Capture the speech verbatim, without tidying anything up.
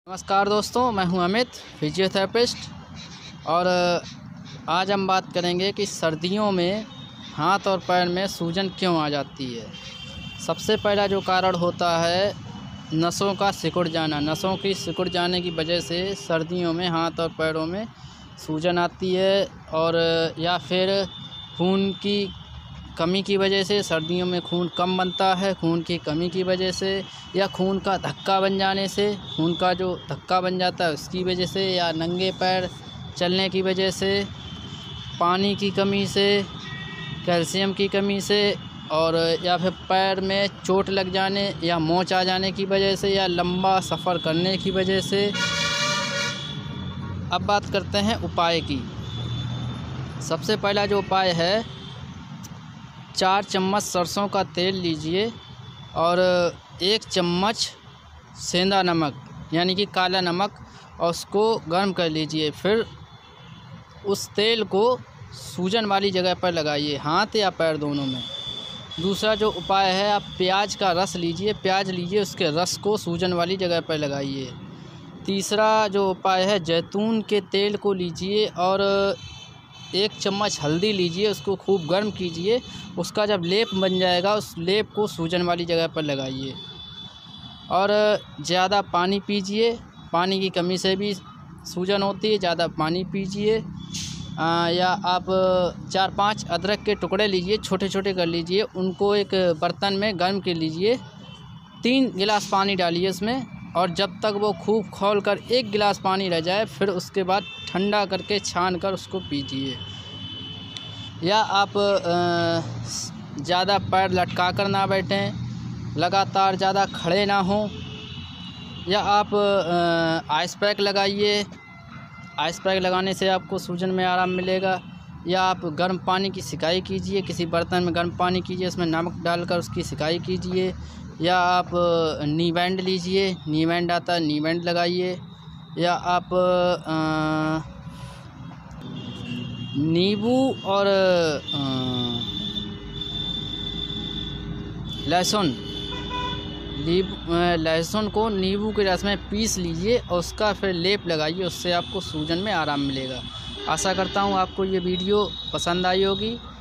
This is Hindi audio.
नमस्कार दोस्तों, मैं हूं अमित, फिजियोथेरेपिस्ट। और आज हम बात करेंगे कि सर्दियों में हाथ और पैर में सूजन क्यों आ जाती है। सबसे पहला जो कारण होता है नसों का सिकुड़ जाना। नसों की सिकुड़ जाने की वजह से सर्दियों में हाथ और पैरों में सूजन आती है। और या फिर खून की कमी की वजह से, सर्दियों में खून कम बनता है, खून की कमी की वजह से, या खून का धक्का बन जाने से, खून का जो धक्का बन जाता है उसकी वजह से, या नंगे पैर चलने की वजह से, पानी की कमी से, कैल्शियम की कमी से, और या फिर पैर में चोट लग जाने या मोच आ जाने की वजह से, या लंबा सफ़र करने की वजह से। अब बात करते हैं उपाय की। सबसे पहला जो उपाय है, चार चम्मच सरसों का तेल लीजिए और एक चम्मच सेंधा नमक यानी कि काला नमक, और उसको गर्म कर लीजिए। फिर उस तेल को सूजन वाली जगह पर लगाइए, हाथ या पैर दोनों में। दूसरा जो उपाय है, आप प्याज का रस लीजिए, प्याज लीजिए, उसके रस को सूजन वाली जगह पर लगाइए। तीसरा जो उपाय है, जैतून के तेल को लीजिए और एक चम्मच हल्दी लीजिए, उसको खूब गर्म कीजिए। उसका जब लेप बन जाएगा, उस लेप को सूजन वाली जगह पर लगाइए। और ज़्यादा पानी पीजिए, पानी की कमी से भी सूजन होती है, ज़्यादा पानी पीजिए। या आप चार पांच अदरक के टुकड़े लीजिए, छोटे छोटे कर लीजिए, उनको एक बर्तन में गर्म कर लीजिए। तीन गिलास पानी डालिए उसमें, और जब तक वो खूब खौल कर एक गिलास पानी रह जाए, फिर उसके बाद ठंडा करके छान कर उसको पीजिए। या आप ज़्यादा पैर लटका कर ना बैठें, लगातार ज़्यादा खड़े ना हों। या आप आइस पैक लगाइए, आइस पैक लगाने से आपको सूजन में आराम मिलेगा। या आप गर्म पानी की सिकाई कीजिए, किसी बर्तन में गर्म पानी कीजिए, उसमें नमक डालकर उसकी सिकाई कीजिए। या आप नी बैंड लीजिए, नी बैंड आता है, नी बैंड लगाइए। या आप नींबू और लहसुन लहसुन को नींबू के रस में पीस लीजिए और उसका फिर लेप लगाइए, उससे आपको सूजन में आराम मिलेगा। आशा करता हूँ आपको ये वीडियो पसंद आई होगी।